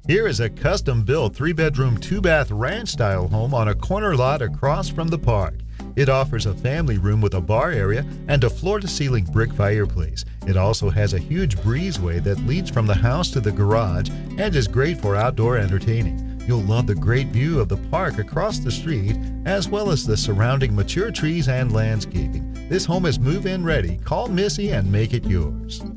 Here is a custom-built 3-bedroom, 2-bath ranch-style home on a corner lot across from the park. It offers a family room with a bar area and a floor-to-ceiling brick fireplace. It also has a huge breezeway that leads from the house to the garage and is great for outdoor entertaining. You'll love the great view of the park across the street, as well as the surrounding mature trees and landscaping. This home is move-in ready. Call Missy and make it yours.